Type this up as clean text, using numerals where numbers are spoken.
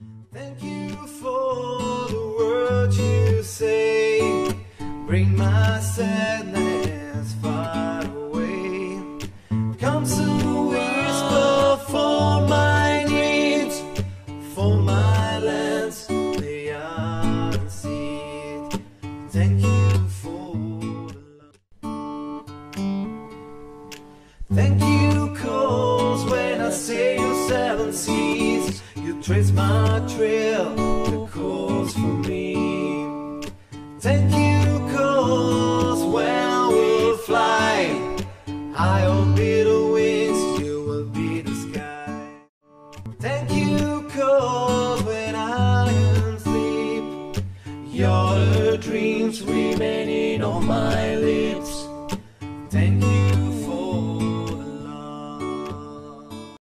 Thank you for the words you say, bring my sadness far away. Comes a whisper for my needs, for my lands they are unseen. Thank you for the love. Thank you, 'cause when I sail 7 seas, you trace my trail, the course for me. Thank you, 'cause when we'll fly high on bitter wings, you will be the sky. Thank you, 'cause when I am asleep, you're the dreams remaining on my